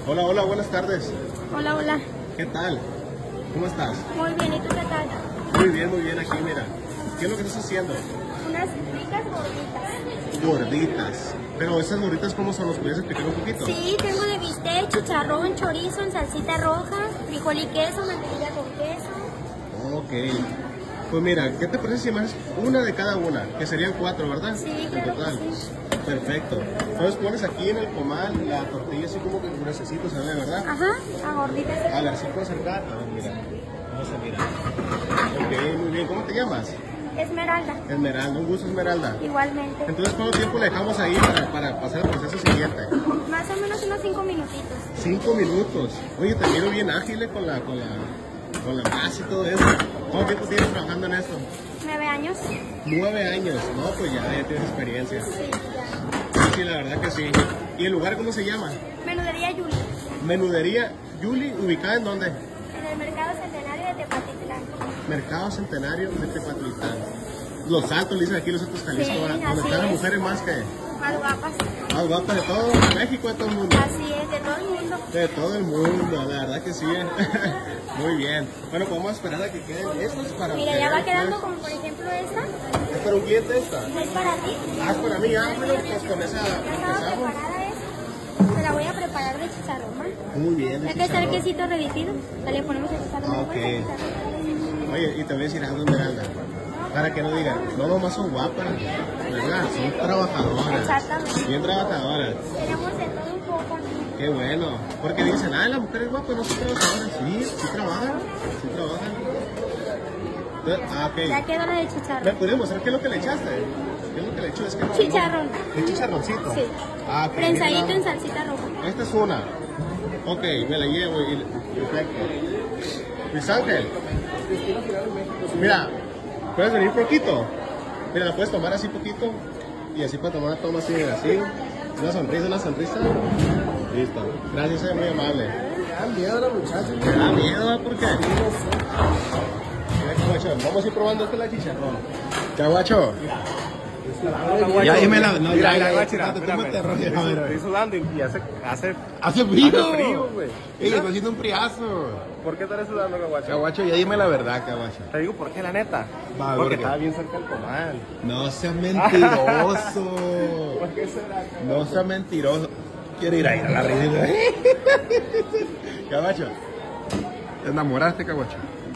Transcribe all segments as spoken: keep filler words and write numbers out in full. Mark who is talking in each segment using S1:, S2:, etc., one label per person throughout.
S1: Hola, hola, buenas tardes.
S2: Hola, hola.
S1: ¿Qué tal? ¿Cómo estás?
S2: Muy bien, ¿y tú qué tal?
S1: Muy bien, muy bien, aquí mira. ¿Qué es lo que estás haciendo?
S2: Unas ricas gorditas.
S1: Gorditas. Pero esas gorditas, ¿cómo son? ¿Nos puedes explicar un poquito?
S2: Sí, tengo de bistec, chicharrón, chorizo en salsita roja, frijol y queso, mantequilla con queso.
S1: Ok. Pues mira, ¿qué te parece si más una de cada una? Que serían cuatro, ¿verdad?
S2: Sí,
S1: En
S2: claro
S1: total.
S2: que sí.
S1: Perfecto. Entonces pones aquí en el comal la tortilla así como que con necesito, ¿sabes? ¿Verdad?
S2: Ajá, a gorditas.
S1: A ver, ¿sí puedo acercar? A ver, mira. Vamos a mirar. Ok, muy bien. ¿Cómo te llamas?
S2: Esmeralda.
S1: Esmeralda. Un gusto, Esmeralda.
S2: Igualmente.
S1: Entonces, ¿cuánto tiempo le dejamos ahí para, para pasar al proceso siguiente?
S2: Más o menos unos cinco minutitos.
S1: Cinco minutos. Oye, te miro bien ágil eh, con la, con la, con la masa y todo eso. ¿Cuánto tiempo tienes trabajando en esto?
S2: Nueve años.
S1: Nueve años. No, pues ya, ya tienes experiencia.
S2: Sí, ya.
S1: Sí, la verdad que sí. ¿Y el lugar cómo se llama?
S2: Menudería Yuli.
S1: Menudería Yuli, ¿ubicada en dónde?
S2: En el Mercado Centenario de Tepatitlán.
S1: Mercado Centenario de Tepatitlán. Los Altos, le dicen aquí los Altos Jalisco,
S2: Sí,
S1: ahora,
S2: así
S1: donde están las
S2: es.
S1: mujeres más que
S2: Más guapas.
S1: más guapas de todo México, de todo el mundo.
S2: Así es, de todo el mundo.
S1: De todo el mundo, la verdad que sí. eh. Muy bien. Bueno, podemos esperar a que queden estas para...
S2: Mira, ya va
S1: tener,
S2: quedando
S1: pues,
S2: como por ejemplo esta.
S1: ¿Es para un cliente esta?
S2: ¿Es para ti?
S1: Ah, es para mí, ah, bueno, pues con esa
S2: Ya estaba
S1: empezamos.
S2: preparada esa. Se la voy a preparar de chicharrón, ¿va?
S1: Muy bien.
S2: Ya que está el quesito derretido, le ponemos el chicharrón.
S1: Ah, ok. Oye, y te voy a decir algo, Esmeralda. Para que no digan, no nomás son guapas, ¿verdad? Son trabajadoras.
S2: Exactamente.
S1: Bien trabajadoras.
S2: Tenemos de todo un poco.
S1: Qué bueno. Porque dicen, ah, las mujeres guapas no son trabajadoras. Sí, sí trabajan. Sí trabajan. Entonces, ah, ok.
S2: Ya quedó la de
S1: ¿Me
S2: chicharrón.
S1: podrías mostrar qué es lo que le echaste? ¿Qué es lo que le echó? Es que no-
S2: Chicharrón.
S1: no- ¿Es chicharroncito?
S2: Sí.
S1: Ah, ok.
S2: Prensadito
S1: Mira,
S2: en salsita roja.
S1: esta es una. Ok, me la llevo y perfecto. Luis Ángel. Mira, ¿puedes venir poquito? Mira, la puedes tomar así poquito. Y así para tomar una toma así, así. Una sonrisa, una sonrisa. Listo. Gracias, es muy amable.
S3: Me da miedo la muchacha.
S1: ¿Te da miedo? ¿Por qué? Mira, Caguacho, vamos a ir probando esta la chicharrón. Caguacho. Ya dime la... No,
S3: Mira,
S1: ya,
S3: mira,
S1: ya,
S3: guachi,
S1: ya,
S3: mira,
S1: tómate
S3: mira,
S1: rollo. A ver, a ver.
S3: estoy sudando y hace, hace,
S1: Hace frío.
S3: hace frío, güey.
S1: Ey, está haciendo un friazo.
S3: ¿Por qué estás sudando, Caguacho?
S1: Caguacho, ya dime la verdad, Caguacho.
S3: Te digo por qué, la neta.
S1: Va, ¿por
S3: Porque
S1: qué?
S3: estaba bien cerca del comal.
S1: No seas mentiroso.
S3: ¿Por qué será, Caguacho?
S1: No seas mentiroso. Quiero ir a ir a la ridícula. Caguacho. ¿Te enamoraste, Caguacho?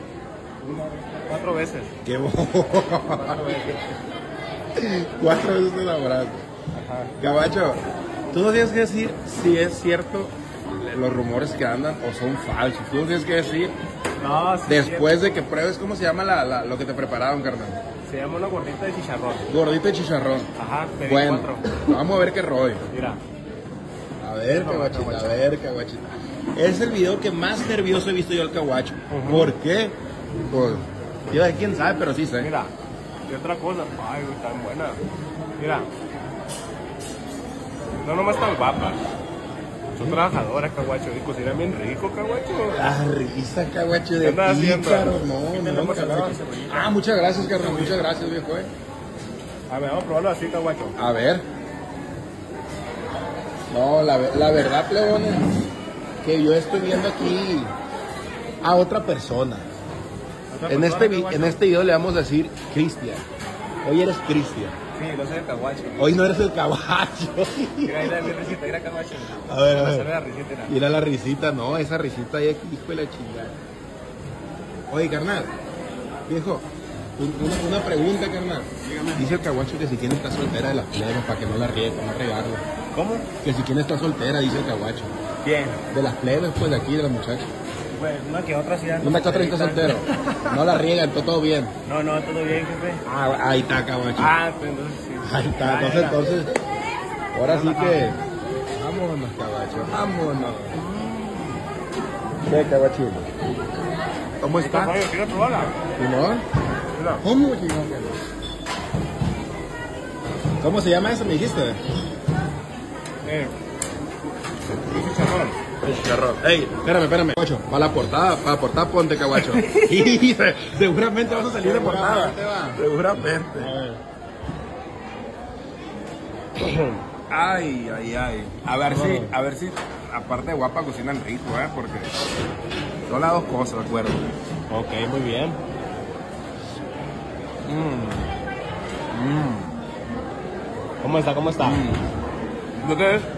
S3: Cuatro veces.
S1: Qué bo...
S3: Cuatro veces.
S1: Cuatro veces te enamoraste.
S3: Ajá.
S1: Caguacho, tú no tienes que decir si es cierto los rumores que andan o son falsos. Tú no tienes que decir
S3: No, sí.
S1: después de que pruebes cómo se llama la, la- lo que te prepararon, carnal.
S3: Se llama una gordita de chicharrón.
S1: Gordito de chicharrón.
S3: Ajá, pedí
S1: Bueno,
S3: cuatro.
S1: vamos a ver qué rollo.
S3: Mira.
S1: A ver,
S3: No,
S1: Caguachita, a
S3: Caguacho.
S1: ver, Caguachita. Es el video que más nervioso he visto yo al Caguacho.
S3: Ujú.
S1: ¿Por qué? Pues, yo de quién sabe, pero sí sé.
S3: Mira. Y otra cosa. Ay, güey, tan buena. Mira. No nomás tan guapas. Son trabajadoras, Caguacho. Y cocinan bien rico, Caguacho.
S1: La risa, Caguacho,
S3: ¿Qué
S1: de
S3: andas haciendo?
S1: pícaro.
S3: Aquí
S1: No, no,
S3: tenemos
S1: Caguacho.
S3: acá la cebollita.
S1: Ah, muchas gracias, carnal. Muchas gracias, viejo. eh.
S3: A ver, vamos a probarlo así, Caguacho.
S1: A ver. No, la, ve- la verdad, plebones, que yo estoy viendo aquí a otra persona.
S3: Otra
S1: En
S3: persona,
S1: este, vi-
S3: Caguacho.
S1: en este video le vamos a decir Cristian. Hoy eres Cristian.
S3: Sí, no sé el Caguacho.
S1: Hoy no eres el caballo.
S3: Mira, ahí la mi risita, mira, Caguacho.
S1: A ver, a
S3: Vamos
S1: ver.
S3: hacerle la risita, mira.
S1: Mira la risita, no, esa risita ahí, hijo de la chingada. Oye, carnal, viejo, un- una, una pregunta, carnal. Dice el caguacho que si quién está soltera de las plebes para que no la riegue, para no regarlo.
S3: ¿Cómo?
S1: Que si quién está soltera, dice el caguacho.
S3: Bien.
S1: De las plebes, pues de aquí, de las muchachas.
S3: Pues una que otra sí. anda
S1: Una que otra está soltero. No la riegan, todo, todo bien.
S3: No, no, todo bien, jefe.
S1: Ah, ahí está, caguacho.
S3: Ah, pues entonces sí.
S1: Ahí está,
S3: Ah,
S1: entonces,
S3: era.
S1: entonces, ahora sí que... Vámonos, caguacho, vámonos. ¿Qué, caguachito? ¿Cómo está?
S3: Oye, ¿quieres probarla?
S1: ¿Simón?
S3: Mira.
S1: ¿Cómo, chingón? ¿Cómo se llama eso, me dijiste?
S3: Eh. Un chicharrón.
S1: El chicharrón. Ey, espérame, espérame. Caguacho, para la portada, para la portada ponte, caguacho. Y se- seguramente vas a salir de portada. Seguramente. Ay, ay, ay. A ver si, a ver si,
S4: aparte de guapa, cocinan rico, ¿eh? Porque son las dos cosas, de acuerdo.
S1: Ok, muy bien.
S4: Mm. Mm.
S1: ¿Cómo está? ¿Cómo está?
S4: Mm. ¿De qué es?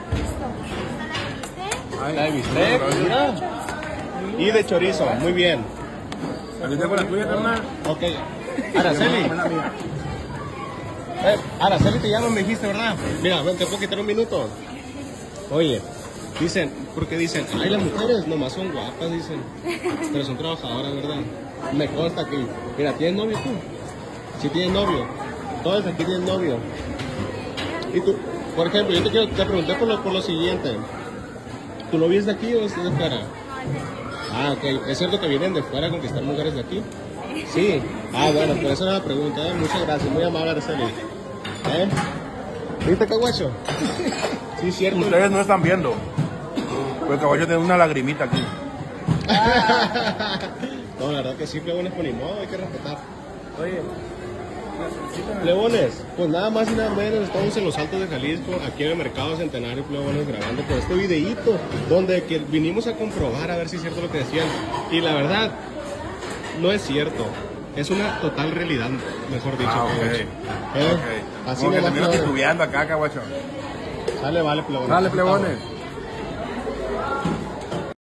S4: Ay,
S1: La de bistec, mira. Y de chorizo, muy bien.
S4: Aquí tengo la tuya, carnal.
S1: Ok. Araceli.
S4: Dame la mía.
S1: Eh, Araceli te llaman, me dijiste, ¿verdad? Mira, ven, te puedo quitar un minuto. Oye, dicen, porque dicen, ay, las mujeres nomás son guapas, dicen. Pero son trabajadoras, ¿verdad? Me consta que, mira, ¿tienes novio tú? Si tienes novio. Todos aquí tienen novio. Y tú, por ejemplo, yo te, quiero, te pregunté por lo, por lo siguiente. ¿Tu novio es de aquí o es de fuera? Ah, ok. ¿Es cierto que vienen de fuera a conquistar mujeres de aquí? Sí. Ah, bueno, por eso era la pregunta. ¿eh? Muchas gracias. Muy amable, Araceli. ¿Eh? ¿Viste, Caguacho? Sí, cierto.
S4: Ustedes no están viendo. Pero el caballo tiene una lagrimita aquí.
S1: No, la verdad que sí, plebones, por ni modo, hay que respetar. Oye, plebones, pues nada más y nada menos, estamos en los Altos de Jalisco, aquí en el Mercado Centenario, plebones, grabando con este videíto, donde que vinimos a comprobar a ver si es cierto lo que decían. Y la verdad, no es cierto. Es una total realidad, mejor dicho.
S4: Ah, ok.
S1: Caguacho. ¿Eh?
S4: Ok.
S1: Así
S4: Como que
S1: nomás,
S4: termino
S1: plebones.
S4: titubeando acá, caguacho.
S1: Sale, vale, plebones.
S4: Dale, plebones.